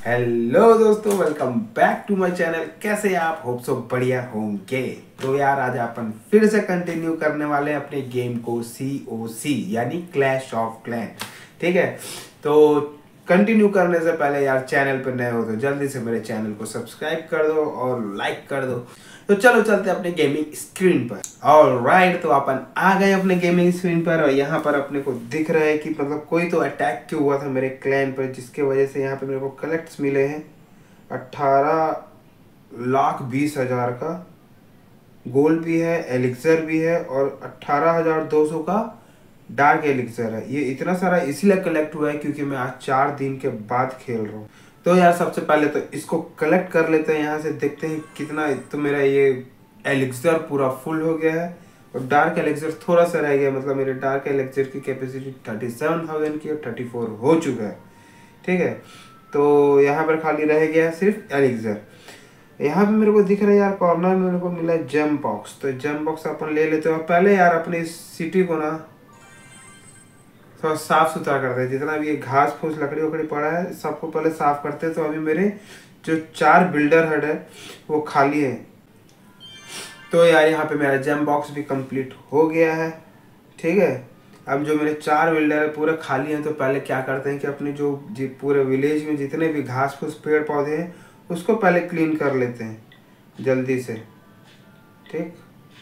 Hello दोस्तों, welcome back to my channel. कैसे आप? होप सो बढ़िया होंगे। तो यार आज अपन फिर से कंटिन्यू करने वाले हैं अपने गेम को COC यानी क्लैश ऑफ क्लैन। ठीक है, तो कंटिन्यू करने से पहले यार चैनल पर नए हो तो जल्दी से मेरे चैनल को सब्सक्राइब कर दो और लाइक कर दो। तो चलो चलते हैं अपने गेमिंग स्क्रीन पर। ऑलराइट, तो अपन आ गए अपने गेमिंग स्क्रीन पर और यहाँ पर अपने को दिख रहा है कि मतलब कोई तो अटैक क्यों हुआ था मेरे क्लैन पर, जिसके वजह से यहाँ पे मेरे को कलेक्ट्स मिले हैं 18,20,000 का। गोल्ड भी है, एलिक्सर भी है और 18,200 का डार्क एलिक्सर है। ये इतना सारा इसलिए कलेक्ट हुआ है क्योंकि मैं आज 4 दिन के बाद खेल रहा हूँ। तो यार सबसे पहले तो इसको कलेक्ट कर लेते हैं, यहाँ से देखते हैं कितना। तो मेरा ये एलिक्सर पूरा फुल हो गया है और डार्क एलिक्सर थोड़ा सा रह गया। मतलब मेरे डार्क एलिक्सर की कैपेसिटी 37,000 की और 34 हो चुका है। ठीक है, तो यहाँ पर खाली रह गया है सिर्फ एलिक्सर। यहाँ पे मेरे को दिख रहा है यार कॉर्नर में मेरे को मिला है जेम बॉक्स। तो जेम बॉक्स अपन ले लेते हैं और पहले यार अपने इस सिटी को ना थोड़ा साफ सुथरा करते हैं। जितना भी ये घास फूस लकड़ी वकड़ी पड़ा है सबको पहले साफ करते हैं। तो अभी मेरे जो 4 बिल्डर हट है वो खाली है। तो यार यहाँ पे मेरा जेम बॉक्स भी कंप्लीट हो गया है। ठीक है, अब जो मेरे 4 बिल्डर है पूरे खाली हैं। तो पहले क्या करते हैं कि अपने जो पूरे विलेज में जितने भी घास फूस पेड़ पौधे हैं उसको पहले क्लीन कर लेते हैं जल्दी से। ठीक,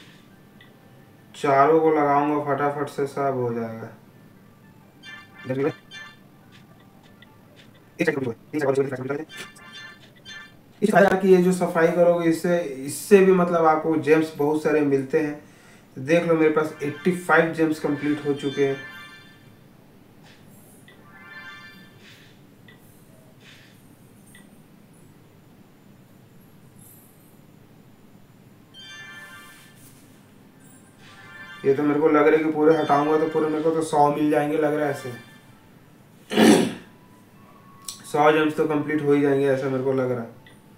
चारों को लगाऊंगा फटाफट से सब हो जाएगा। इस फायदा कि ये जो सफाई करोगे इससे इससे भी मतलब आपको जेम्स बहुत सारे मिलते हैं। तो देख लो मेरे पास 85 जेम्स कंप्लीट हो चुके हैं। ये तो मेरे को लग रहा है कि पूरे हटाऊंगा तो पूरे मेरे को तो 100 मिल जाएंगे लग रहा है ऐसे। 100 जेम्स तो कंप्लीट हो ही जाएंगे ऐसा मेरे को लग रहा है।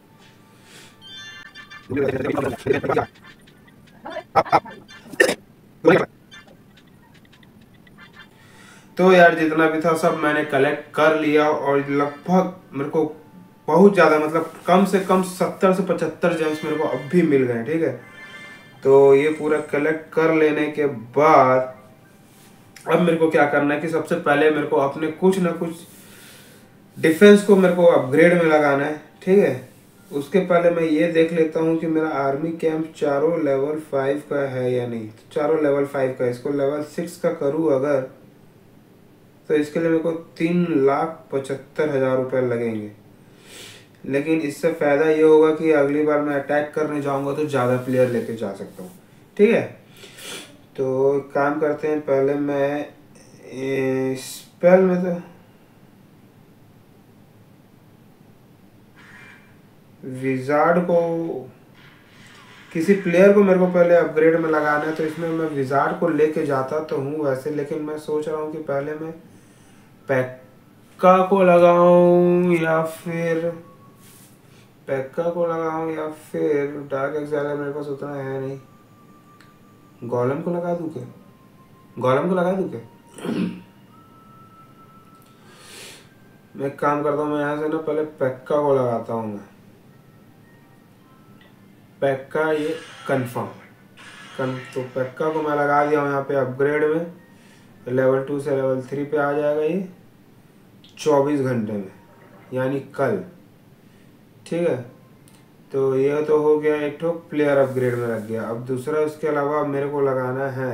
तो यार जितना भी था सब मैंने कलेक्ट कर लिया और लगभग मेरे को बहुत ज़्यादा मतलब कम से कम 70 से 75 जेम्स मेरे को अब भी मिल गए। ठीक है, तो ये पूरा कलेक्ट कर लेने के बाद अब मेरे को क्या करना है कि सबसे पहले मेरे को अपने कुछ ना कुछ डिफेंस को मेरे को अपग्रेड में लगाना है। ठीक है, उसके पहले मैं ये देख लेता हूँ कि मेरा आर्मी कैंप चारों लेवल 5 का है या नहीं। चारों लेवल 5 का, इसको लेवल 6 का करूँ अगर तो इसके लिए मेरे को 3,75,000 रुपये लगेंगे। लेकिन इससे फ़ायदा ये होगा कि अगली बार मैं अटैक करने जाऊंगा तो ज़्यादा प्लेयर लेके जा सकता हूँ। ठीक है, तो काम करते हैं पहले मैं स्पेल में तो विजार्ड को किसी प्लेयर को मेरे को पहले अपग्रेड में लगाना है। तो इसमें मैं विजार्ड को लेके जाता तो हूँ वैसे, लेकिन मैं सोच रहा हूँ कि पहले मैं पैक्का को लगाऊं या फिर डार्क एक्साइलर मेरे पास उतना है नहीं। गोलम को लगा दूं क्या? मैं एक काम करता हूँ, मैं यहाँ से ना पहले पैक्का को लगाता हूँ। मैं पैक्का ये कंफर्म तो पैक्का को मैं लगा दिया हूँ यहाँ पे अपग्रेड में। लेवल 2 से लेवल 3 पे आ जाएगा ये 24 घंटे में यानी कल। ठीक है, तो यह तो हो गया एक तो प्लेयर अपग्रेड में लग गया। अब दूसरा उसके अलावा मेरे को लगाना है,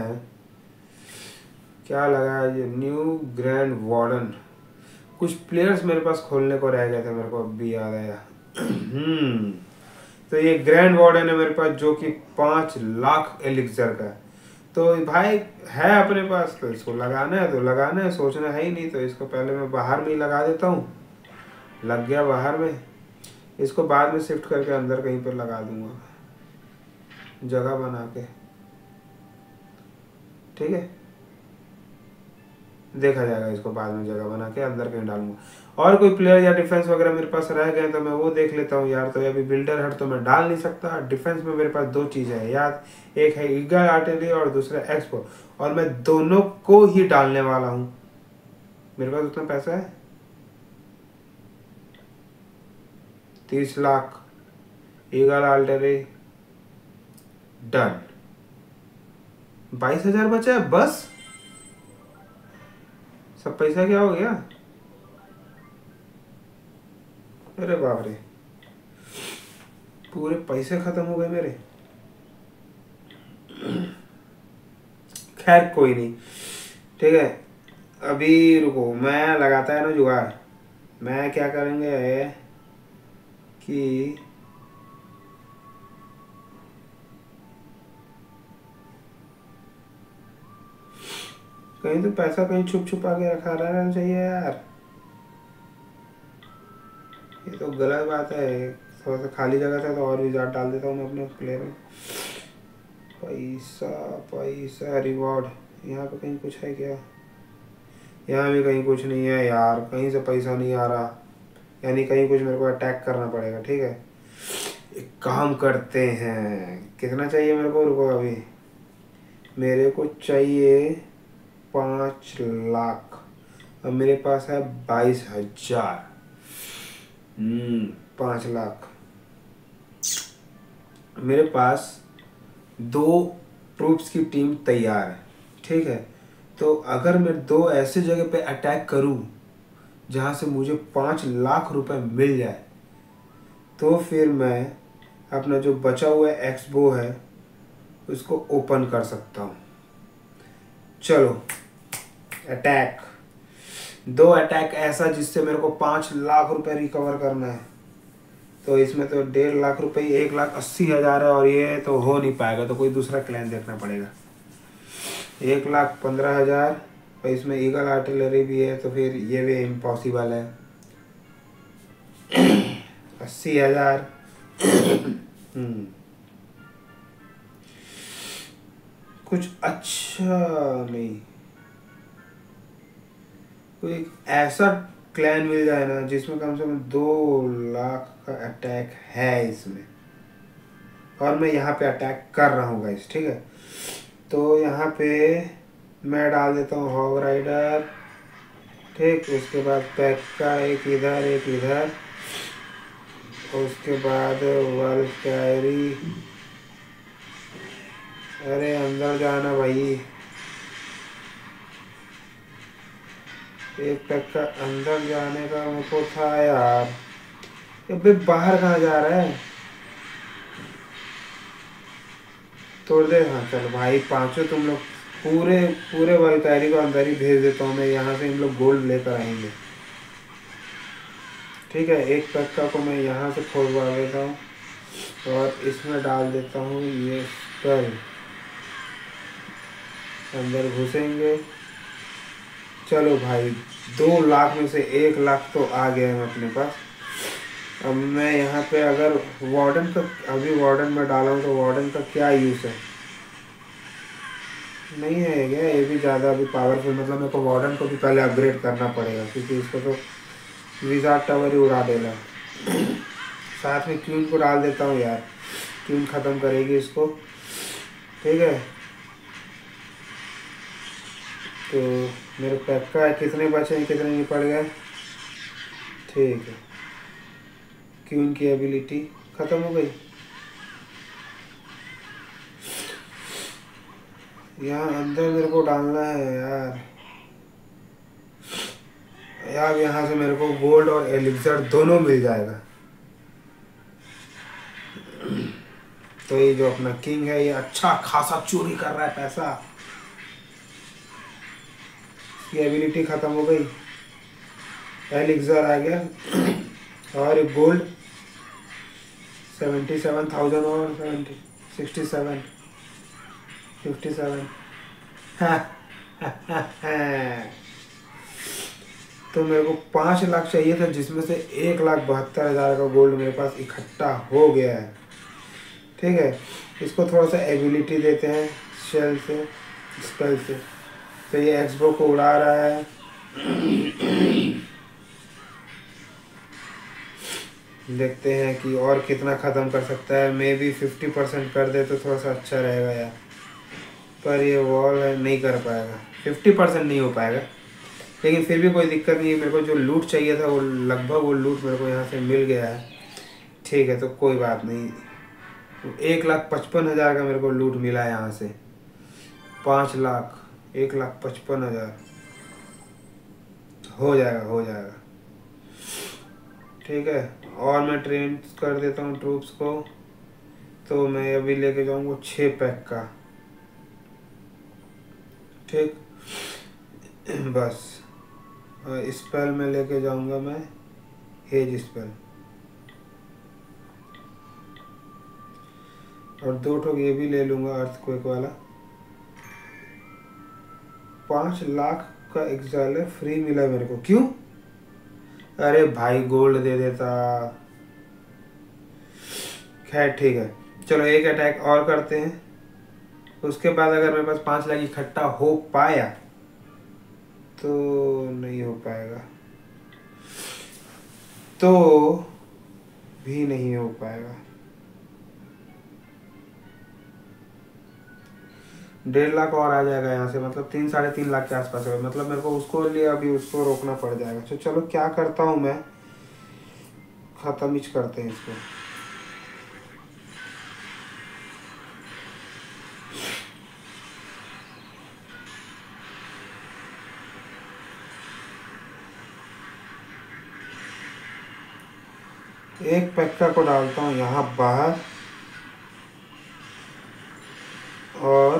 क्या लगा ये न्यू ग्रैंड वार्डन। कुछ प्लेयर्स मेरे पास खोलने को रह गए थे, मेरे को अब भी याद आया। तो ये ग्रैंड वार्डन है मेरे पास जो कि 5 लाख एलिक्सर का है। तो भाई है अपने पास तो इसको लगाना है तो लगाना है, सोचना है ही नहीं। तो इसको पहले मैं बाहर में ही लगा देता हूँ। लग गया बाहर में, इसको बाद में शिफ्ट करके अंदर कहीं पर लगा दूंगा जगह बना के। ठीक है, देखा जाएगा, इसको बाद में जगह बना के अंदर कहीं डालूंगा। और कोई प्लेयर या डिफेंस वगैरह मेरे पास रह गए तो मैं वो देख लेता हूँ यार। तो अभी बिल्डर हट तो मैं डाल नहीं सकता। डिफेंस में मेरे पास 2 चीज़ें हैं यार, एक है ईगल आर्टिलरी और दूसरा एक्सपो, और मैं दोनों को ही डालने वाला हूँ। मेरे पास उतना पैसा है। 30 लाख। Eagle आल्टरे done. 22,000 बचा है बस। सब पैसा क्या हो गया? अरे बाप रे, पूरे पैसे खत्म हो गए मेरे। खैर कोई नहीं, ठीक है। अभी रुको, मैं लगाता है ना जुगाड़। मैं क्या करेंगे कि कहीं तो पैसा कहीं छुप छुपा के रखा रहना चाहिए यार। ये तो गलत बात है। थोड़ा सा खाली जगह था तो और भी ज़्यादा डाल देता हूँ मैं अपने प्ले में। पैसा पैसा रिवॉर्ड, यहाँ पे कहीं कुछ है क्या? यहाँ भी कहीं कुछ नहीं है यार, कहीं से पैसा नहीं आ रहा। यानी कहीं कुछ मेरे को अटैक करना पड़ेगा। ठीक है, एक काम करते हैं। कितना चाहिए मेरे को? रुको, अभी मेरे को चाहिए 5 लाख। अब मेरे पास है 22,000। 5 लाख। मेरे पास 2 ट्रूप्स की टीम तैयार है। ठीक है, तो अगर मैं 2 ऐसे जगह पे अटैक करूं जहां से मुझे 5 लाख रुपए मिल जाए, तो फिर मैं अपना जो बचा हुआ एक्सबो है उसको ओपन कर सकता हूँ। चलो अटैक, 2 अटैक ऐसा जिससे मेरे को 5 लाख रुपए रिकवर करना है। तो इसमें तो 1.5 लाख रुपए, 1,80,000 है, और ये तो हो नहीं पाएगा, तो कोई दूसरा क्लैन देखना पड़ेगा। 1,15,000, और इसमें ईगल आर्टिलरी भी है, तो फिर ये भी इम्पॉसिबल है। 80,000। कुछ अच्छा नहीं, कोई ऐसा क्लैन मिल जाए ना जिसमें कम से कम 2 लाख का अटैक है इसमें, और मैं यहाँ पे अटैक कर रहा हूँ गाइस। ठीक है, तो यहाँ पे मैं डाल देता हूँ हॉग राइडर। ठीक, उसके बाद पैक का एक इधर एक इधर, उसके बाद वल्फ कैरी। अरे अंदर जाना भाई, एक पैक का अंदर जाने का मुझको था यार। अबे बाहर कहाँ जा रहा है? तोड़ दे। हाँ चलो भाई, 5 तुम लोग पूरे पूरे वल्कैरी को अंदर ही भेज देता हूँ मैं। यहाँ से इन लोग गोल्ड लेकर आएंगे। ठीक है, एक पैक्का को मैं यहाँ से खोलवा देता हूँ और इसमें डाल देता हूँ ये स्पेल। अंदर घुसेंगे। चलो भाई, 2 लाख में से 1 लाख तो आ गया है अपने पास। अब मैं यहाँ पे अगर वार्डन का, अभी वार्डन में डाला हूँ, तो वार्डन का क्या यूज़ है? नहीं है क्या ये भी ज़्यादा अभी पावरफुल? मतलब मेरे को वार्डन को भी पहले अपग्रेड करना पड़ेगा, क्योंकि इसको तो विज़ार्ड टावर ही उड़ा देगा। साथ में क्यून को डाल देता हूँ यार, क्यून ख़त्म करेगी इसको। ठीक है, तो मेरे पैक का कितने बचे हैं, कितने नहीं पड़ गए? ठीक है, क्यून की एबिलिटी ख़त्म हो गई। यहाँ अंदर मेरे को डालना है यार। यार यहाँ से मेरे को गोल्ड और एलिक्सर दोनों मिल जाएगा। तो ये जो अपना किंग है, ये अच्छा खासा चोरी कर रहा है पैसा। इसकी एबिलिटी ख़त्म हो गई, एलिक्सर आ गया, और एक गोल्ड 77,000 और 67 57। तो मेरे को 5 लाख चाहिए था, जिसमें से 1,72,000 का गोल्ड मेरे पास इकट्ठा हो गया है। ठीक है, इसको थोड़ा सा एबिलिटी देते हैं शेल से, स्पेल से। तो ये एक्सबो को उड़ा रहा है। देखते हैं कि और कितना ख़त्म कर सकता है। मे बी 50% कर दे तो थोड़ा सा अच्छा रहेगा यार, पर ये वॉल है, नहीं कर पाएगा। 50% नहीं हो पाएगा, लेकिन फिर भी कोई दिक्कत नहीं है। मेरे को जो लूट चाहिए था वो लगभग वो लूट मेरे को यहाँ से मिल गया है। ठीक है, तो कोई बात नहीं। 1,55,000 का मेरे को लूट मिला है यहाँ से। 5,00,000, 1,55,000 हो जाएगा, हो जाएगा। ठीक है, और मैं ट्रेन कर देता हूँ ट्रूप्स को। तो मैं अभी लेके जाऊँगा 6 पैक का। ठीक, बस स्पेल में लेके जाऊँगा मैं, हेज स्पेल, और 2 ठोक ये भी ले लूँगा अर्थक्वेक वाला। 5,00,000 का एक्साइलर फ्री मिला मेरे को, क्यों? अरे भाई गोल्ड दे देता। खैर ठीक है, चलो एक अटैक और करते हैं। उसके बाद अगर मेरे पास 5,00,000 इकट्ठा हो पाया तो नहीं हो पाएगा, तो भी नहीं हो पाएगा। 1,50,000 और आ जाएगा यहाँ से, मतलब 3-3.5 लाख के आसपास है। मतलब मेरे को उसको लिए अभी उसको रोकना पड़ जाएगा। तो चलो क्या करता हूँ मैं, ख़त्म ही करते हैं इसको। एक पैक्का को डालता हूँ यहाँ बाहर, और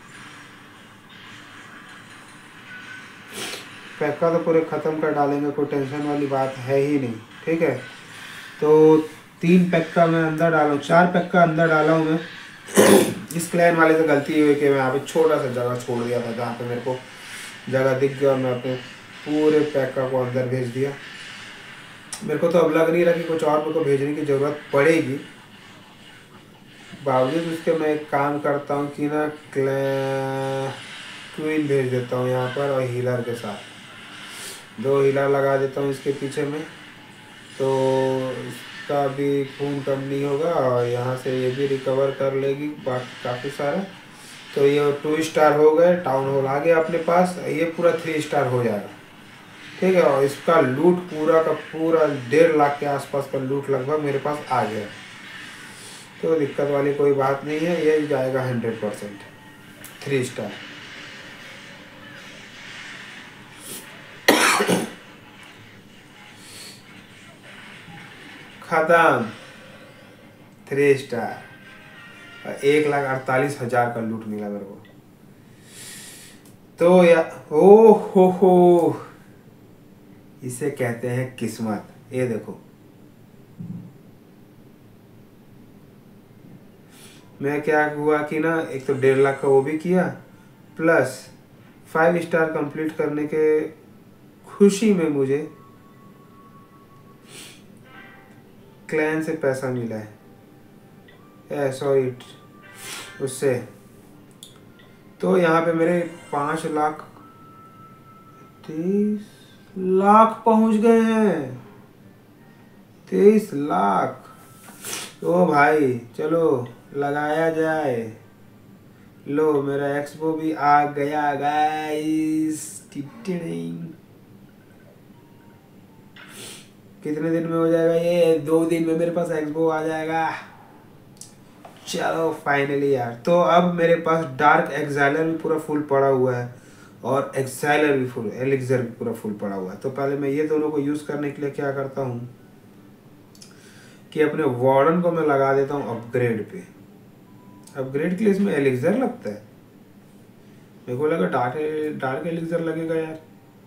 पैक्का तो पूरे ख़त्म कर डालेंगे, कोई टेंशन वाली बात है ही नहीं। ठीक है, तो 3 पैक्का मैं अंदर डाला हूँ, 4 पैक्का अंदर डाला हूँ मैं। इस क्लैन वाले से गलती हुई कि मैं यहाँ पे छोटा सा जगह छोड़ दिया था, जहाँ पे मेरे को जगह दिख गया और मैं अपने पूरे पैक्का को अंदर भेज दिया। मेरे को तो अब लग नहीं रहा कि कुछ और मेरे को भेजने की ज़रूरत पड़ेगी। बावजूद उसके मैं एक काम करता हूँ कि ना क्वीन भेज देता हूँ यहाँ पर, और हीलर के साथ 2 हीलर लगा देता हूँ इसके पीछे में, तो इसका भी खून कम नहीं होगा और यहाँ से ये भी रिकवर कर लेगी बाकी काफ़ी सारा। तो ये 2 स्टार हो गए, टाउन हॉल आ गया अपने पास, ये पूरा 3 स्टार हो जाएगा। ठीक है, और इसका लूट पूरा का पूरा 1,50,000 के आसपास का लूट लगभग मेरे पास आ गया। तो दिक्कत वाली कोई बात नहीं है, ये जाएगा 100% 3 स्टार। खत्म, 3 स्टार। 1,48,000 का लूट मिला मेरे को। तो ओ हो, इसे कहते हैं किस्मत। ये देखो, मैं क्या हुआ कि ना, एक तो 1,50,000 का वो भी किया, प्लस 5 स्टार कंप्लीट करने के खुशी में मुझे क्लैन से पैसा मिला है, सॉरी उससे। तो यहाँ पे मेरे 5,30,000 पहुँच गए हैं, 23,00,000। तो भाई चलो लगाया जाए। लो मेरा एक्सपो भी आ गया गाइस। कितने दिन में हो जाएगा ये? 2 दिन में मेरे पास एक्सपो आ जाएगा। चलो फाइनली यार। तो अब मेरे पास डार्क एक्साइलर भी पूरा फुल पड़ा हुआ है और एक्साइलर भी फुल, एलिक्सर भी पूरा फुल पड़ा हुआ है। तो पहले मैं ये दोनों को यूज़ करने के लिए क्या करता हूँ कि अपने वार्डन को मैं लगा देता हूँ अपग्रेड पे। अपग्रेड के लिए इसमें एलिक्सर लगता है, मेरे को लगा डार्क एलिक्सर लगेगा यार।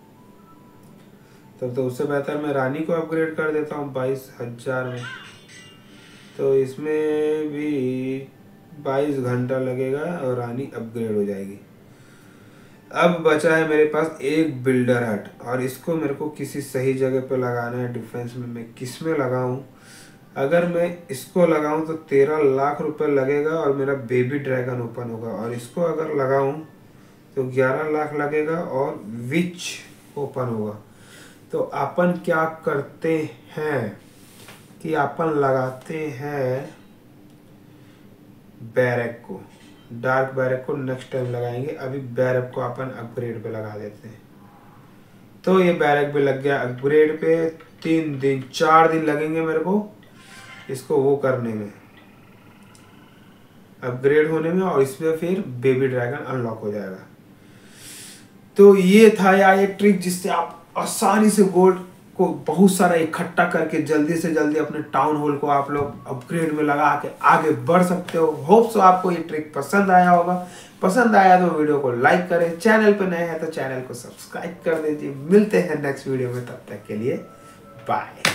तब तो उससे बेहतर मैं रानी को अपग्रेड कर देता हूँ 22,000 में। तो इसमें भी 22 घंटा लगेगा और रानी अपग्रेड हो जाएगी। अब बचा है मेरे पास एक बिल्डर हट, और इसको मेरे को किसी सही जगह पे लगाना है डिफेंस में। मैं किस में लगाऊं? अगर मैं इसको लगाऊं तो 13,00,000 रुपये लगेगा और मेरा बेबी ड्रैगन ओपन होगा, और इसको अगर लगाऊं तो 11,00,000 लगेगा और विच ओपन होगा। तो अपन क्या करते हैं कि अपन लगाते हैं बैरक को, डार्क बैरक को नेक्स्ट टाइम लगाएंगे। अभी बैरक को अपन अपग्रेड पे लगा देते हैं। तो ये बैरक भी लग गया अपग्रेड पे। 3 दिन 4 दिन लगेंगे मेरे को इसको वो करने में, अपग्रेड होने में, और इसमें फिर बेबी ड्रैगन अनलॉक हो जाएगा। तो ये था यार एक ट्रिक जिससे आप आसानी से गोल्ड को बहुत सारा इकट्ठा करके जल्दी से जल्दी अपने टाउन हॉल को आप लोग अपग्रेड में लगा के आगे बढ़ सकते हो। होप सो आपको ये ट्रिक पसंद आया होगा। पसंद आया तो वीडियो को लाइक करें, चैनल पे नए हैं तो चैनल को सब्सक्राइब कर दीजिए। मिलते हैं नेक्स्ट वीडियो में, तब तक के लिए बाय।